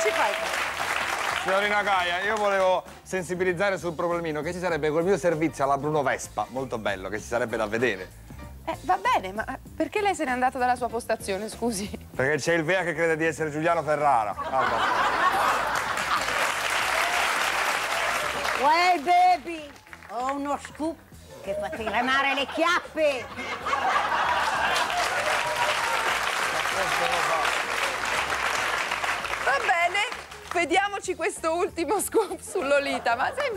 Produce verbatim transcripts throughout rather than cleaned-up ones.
ci fai? Signorina Gaia, io volevo sensibilizzare sul problemino che ci sarebbe col mio servizio alla Bruno Vespa, molto bello, che ci sarebbe da vedere. Eh, va bene, ma perché lei se n'è andato dalla sua postazione, scusi? Perché c'è il Vea che crede di essere Giuliano Ferrara. Guarda. Uè, baby! Ho uno scoop che fa tremare le chiappe! Va bene, vediamoci questo ultimo scoop su Lolita, ma sembra...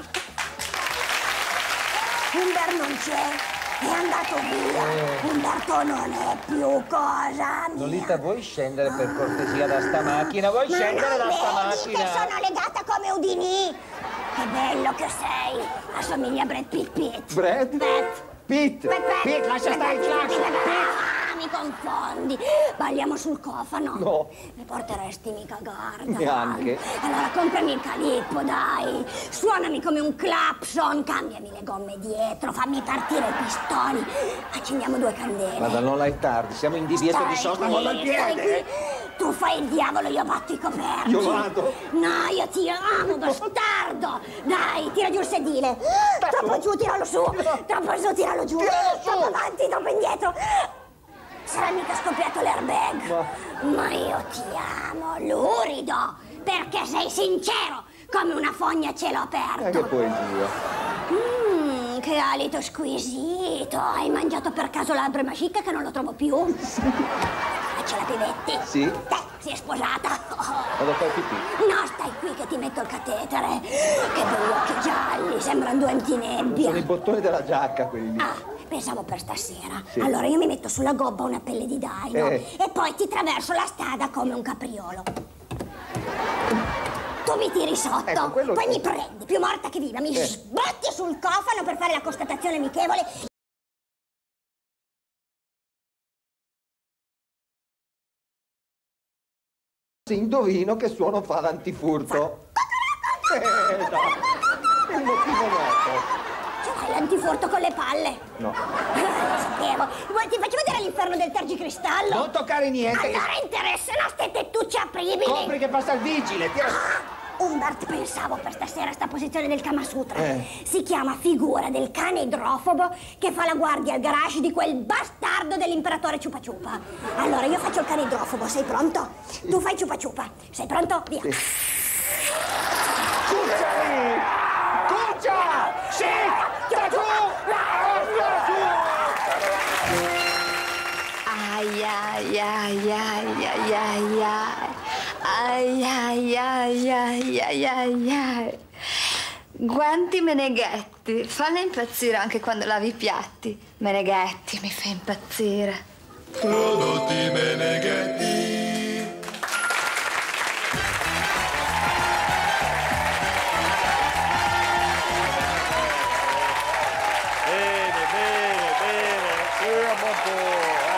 Umber non c'è, è andato via. Umberto non è più cosa mia. Lolita, vuoi scendere per cortesia da sta macchina? Vuoi scendere da sta macchina? Che sono legata come Udinì. Che bello che sei. Assomiglia a Brad Pitt Pitt. Brad? Pitt. Pitt. Pitt, lascia stare il flash. Ah, mi confondi. Balliamo sul cofano. No. Mi porteresti mica garda. Neanche. Allora comprami il calippo, dai. Suonami come un clapson. Cambiami le gomme dietro. Fammi partire i pistoni. Accendiamo due candele. Guarda, non è tardi. Siamo in divieto di sosta. Molla il piede. Tu fai il diavolo, io batto i coperti. Io vado. No, io ti amo, bastardo. Dai, tira giù il sedile. Troppo giù, tiralo su. Troppo su, tiralo giù. Troppo avanti, troppo indietro. Sarà mica scoppiato l'airbag. Ma... Ma io ti amo, lurido, perché sei sincero, come una fogna a cielo aperto. Eh, che poesia. Mmm, che alito squisito. Hai mangiato per caso l'albre magica che non lo trovo più? Ce la Pivetti? Sì. Te, si è sposata. Vado a fare pipì. No, stai qui che ti metto il catetere. Che begli occhi gialli, sembrano due antinebbia. Sono i bottoni della giacca quelli lì. Ah, pensavo per stasera. Sì. Allora io mi metto sulla gobba una pelle di daino Eh. e poi ti traverso la strada come un capriolo. Tu mi tiri sotto, Ecco, quello poi sì. mi prendi, più morta che viva, mi Eh. sbatti sul cofano per fare la constatazione amichevole. Indovino che suono fa l'antifurto. Eh, dai. Il motivo noto. Cioè, l'antifurto con le palle. No. Ah, lo sapevo. Vuoi, ti faccio vedere l'inferno del tergicristallo? Non toccare niente. Allora interessano ste tettucce apribili. Copri che passa il vigile. Tira... Ah, Umbert, pensavo per stasera sta posizione del Kama Sutra. Eh. Si chiama figura del cane idrofobo che fa la guardia al garage di quel bastardo dell'imperatore Ciupa Ciupa. Allora, io faccio il cane idrofobo, sei pronto? Sì. Tu fai Ciupa Ciupa. Sei pronto? Via. Sì. Cucciari! Cuccia! Sì! Da giù! Ai ai ai ai ai ai ai. Ai ai ai ai ai ai ai. Guanti Meneghetti, falla impazzire anche quando lavi i piatti. Meneghetti mi fa impazzire. Prodotti Meneghetti. Bene, bene, bene. Sì, a buon punto.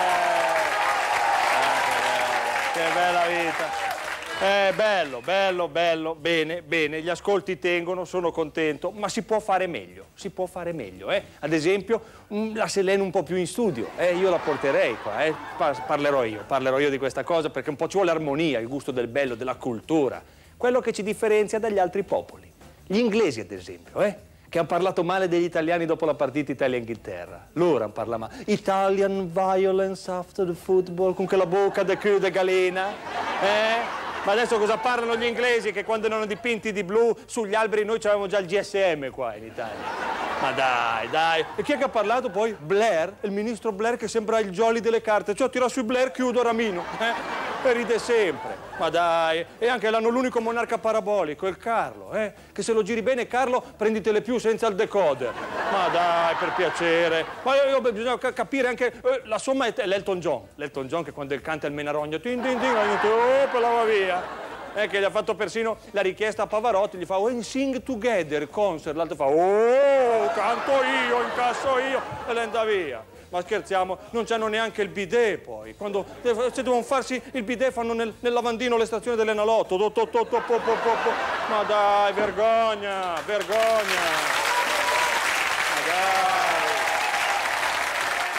Eh. Che bella vita. Eh, bello, bello, bello, bene, bene, gli ascolti tengono, sono contento, ma si può fare meglio, si può fare meglio, eh. Ad esempio, mh, la Selene un po' più in studio, eh, io la porterei qua, eh. Par- parlerò io, parlerò io di questa cosa perché un po' ci vuole armonia, il gusto del bello, della cultura, quello che ci differenzia dagli altri popoli. Gli inglesi, ad esempio, eh, che hanno parlato male degli italiani dopo la partita Italia-Inghilterra. Loro hanno parlato male. Italian violence after the football, con quella bocca da cul de galena, eh? Ma adesso cosa parlano gli inglesi? Che quando erano dipinti di blu sugli alberi noi avevamo già il G S M qua in Italia. Ma dai, dai. E chi è che ha parlato poi? Blair, il ministro Blair che sembra il Jolly delle carte. Cioè tira sui Blair, chiudo Ramino. Eh? E ride sempre. Ma dai. E anche l'hanno l'unico monarca parabolico, il Carlo, eh? Che se lo giri bene, Carlo, prenditele più senza il decoder. Ma dai, per piacere. Ma io, io, bisogna capire anche... Eh, la somma è l'Elton John. L'Elton John che quando il canta il menarogno, tin tin tin, oh, per la va via. Eh, che gli ha fatto persino la richiesta a Pavarotti, gli fa "When sing together concert", l'altro fa "Oh, canto io, incasso io", e lei andava via. Ma scherziamo, non c'hanno neanche il bidet poi. Quando se devono farsi il bidet fanno nel, nel lavandino l'estrazione dell'Enalotto. Do, do, do, do, po, po, po, po. Ma dai, vergogna, vergogna. Ma dai.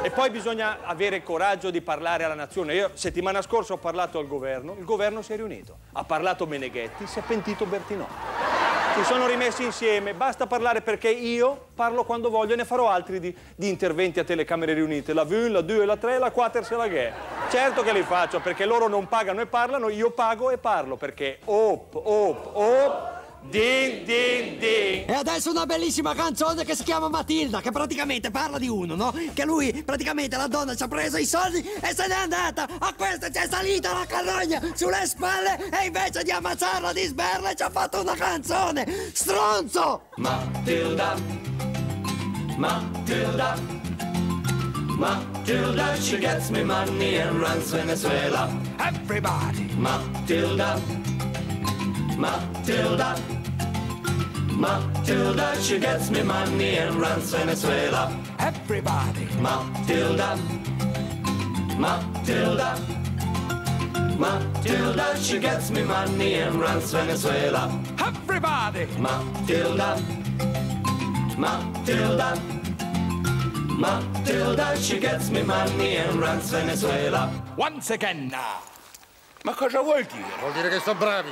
E poi bisogna avere coraggio di parlare alla nazione. Io settimana scorsa ho parlato al governo, il governo si è riunito. Ha parlato Meneghetti, si è pentito Bertinotti. Si sono rimessi insieme, basta parlare perché io parlo quando voglio e ne farò altri di, di interventi a telecamere riunite. La uno, la due, la tre, la quattro e la che. Certo che li faccio perché loro non pagano e parlano, io pago e parlo perché op, op, op. Din, din, din. E adesso una bellissima canzone che si chiama Matilda, che praticamente parla di uno, no? Che lui, praticamente, la donna ci ha preso i soldi e se n'è andata. A questa c'è salita la carogna sulle spalle e invece di ammazzarla di sberle ci ha fatto una canzone. Stronzo! Matilda, Matilda, Matilda, she gets me money and runs Venezuela. Everybody! Matilda, Matilda, Matilda, she gets me money and runs Venezuela. Everybody! Matilda, Matilda, Matilda, she gets me money and runs Venezuela. Everybody! Matilda, Matilda, Matilda, she gets me money and runs Venezuela. Once again now! Ma cosa vuol dire? Vuol dire che sono bravi.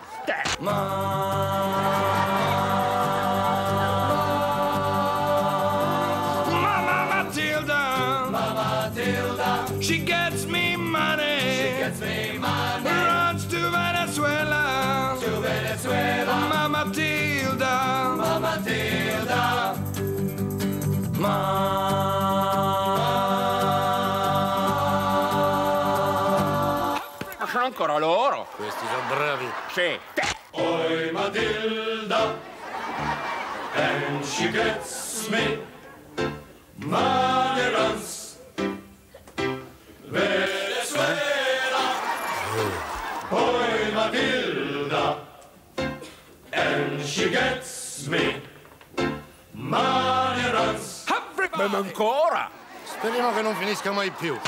Mama Matilda, Mama Matilda, she gets me money, she gets me money, runs to Venezuela, to Venezuela. Mama Matilda, Mama Matilda, Ma sono ancora loro? Questi sono bravi. Sì. Oi Matilda, and she gets me money runs Venezuela. Oi Matilda, and she gets me money runs. Ma ancora? Speriamo che non finisca mai più.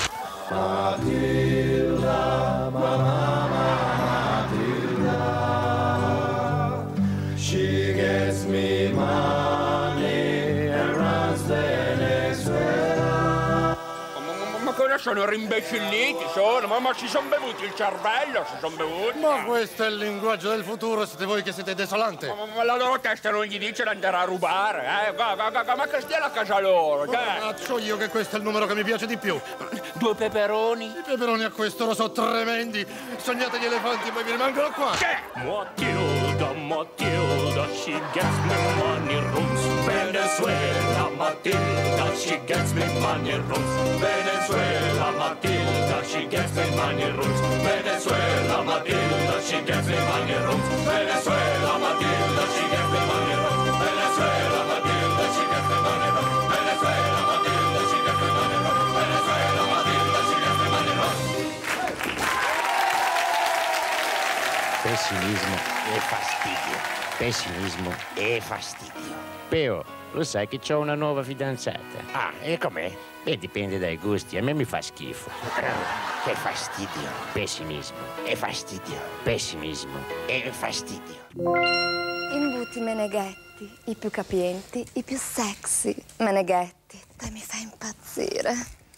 Matilda, mamma Matilda, she gets me money and runs Venezuela. Ma, ma, ma cosa sono rimbecilliti? Sono? Ma, ma si sono bevuti il cervello? Si sono bevuti? Ma questo è il linguaggio del futuro, siete voi che siete desolante. Ma, ma, ma la loro testa non gli dice di andare a rubare, eh? Ma, ma, ma, ma che stia a casa loro, cioè? Ma so io che questo è il numero che mi piace di più. Due peperoni? I peperoni a questo lo so tremendi. Sognate gli elefanti e poi vi rimangono qua. Che? Matilda, Matilda, she gets me money runs Venezuela. Matilda, she gets me money runs Venezuela. Matilda, she gets me money runs Venezuela. Matilda, she gets me money runs Venezuela. Matilda, she gets me money runs Venezuela. Matilda, she gets me money runs Venezuela. Matilda, she gets me money runs Venezuela. Matilda, she gets me money runs. Pessimismo e fastidio. Pessimismo e fastidio. Peo, lo sai che c'ho una nuova fidanzata? Ah, e com'è? Beh, dipende dai gusti, a me mi fa schifo. Che fastidio. Pessimismo e fastidio. Pessimismo e fastidio. Imbuti Meneghetti, i più capienti, i più sexy. Meneghetti, te mi fai impazzire.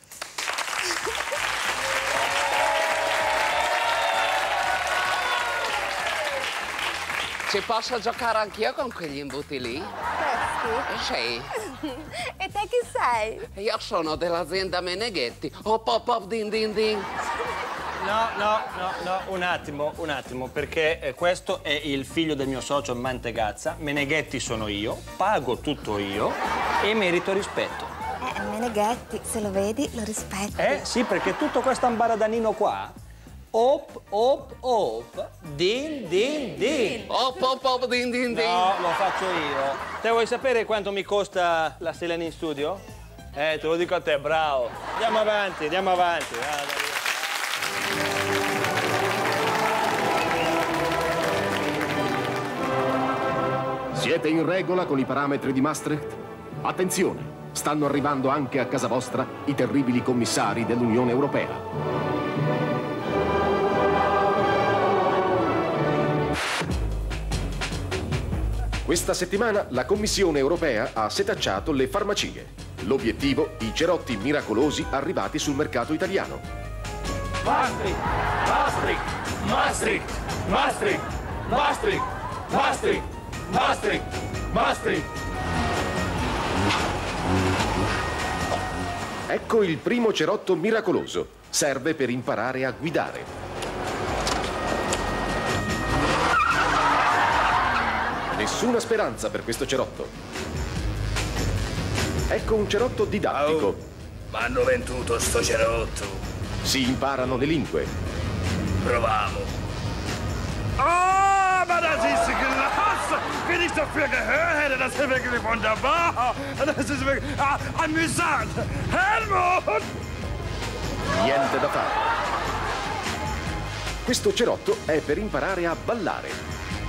Ci posso giocare anch'io con quegli imbuti lì? Questi? Sì. E te chi sei? Io sono dell'azienda Meneghetti. Hop hop hop din din din. No, no, no, no, un attimo, un attimo, perché eh, questo è il figlio del mio socio Mantegazza, Meneghetti sono io, pago tutto io e merito rispetto. Eh, Meneghetti, se lo vedi, lo rispetti. Eh, sì, perché tutto questo ambaradanino qua, op, op, op, din, din, din. Hop hop hop din din din. No, lo faccio io. Te vuoi sapere quanto mi costa la Selena in studio? Eh, te lo dico a te, bravo. Andiamo avanti, andiamo avanti. Vada. Siete in regola con i parametri di Maastricht? Attenzione, stanno arrivando anche a casa vostra i terribili commissari dell'Unione Europea. Questa settimana la Commissione Europea ha setacciato le farmacie. L'obiettivo, i cerotti miracolosi arrivati sul mercato italiano. Maastricht, Maastricht, Maastricht, Maastricht, Maastricht, Maastricht, Maastricht, Maastricht. Ecco il primo cerotto miracoloso. Serve per imparare a guidare. Nessuna speranza per questo cerotto. Ecco un cerotto didattico. Oh, m'hanno venduto sto cerotto. Si imparano le lingue. Proviamo. Ah, ma das ist klasse! Wenn ich dafür gehört hätte, das wäre wirklich wunderbar! Das ist wirklich ah, amüsant! Helmut! Niente da fare. Questo cerotto è per imparare a ballare.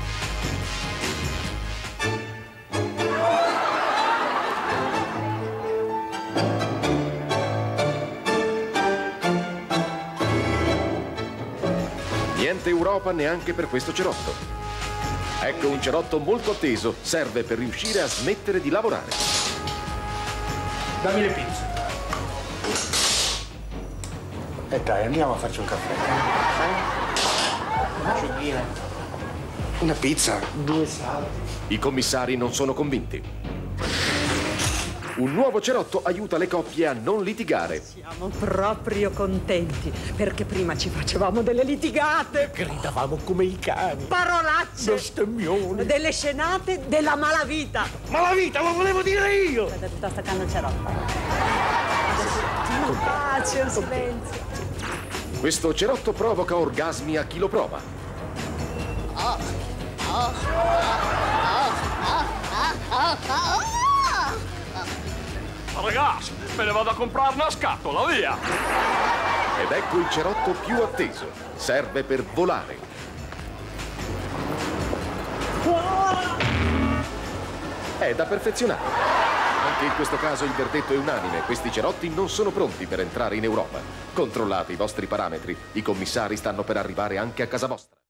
Niente Europa neanche per questo cerotto. Ecco un cerotto molto atteso, serve per riuscire a smettere di lavorare. Dammi le pizze. E dai, andiamo a farci un caffè. Eh? Una ciocchina. Una pizza, due salti. I commissari non sono convinti. Un nuovo cerotto aiuta le coppie a non litigare. Siamo proprio contenti, perché prima ci facevamo delle litigate. Gridavamo come i cani. Parolacce. Bestemmioni. Delle scenate della malavita. Malavita, lo volevo dire io! Ti sto staccando il cerotto. Pace, un silenzio. Questo cerotto provoca orgasmi a chi lo prova. Oh, oh, oh, oh, oh. Ragazzi, me ne vado a comprare una scatola, via! Ed ecco il cerotto più atteso. Serve per volare. È da perfezionare. Anche in questo caso il verdetto è unanime. Questi cerotti non sono pronti per entrare in Europa. Controllate i vostri parametri. I commissari stanno per arrivare anche a casa vostra.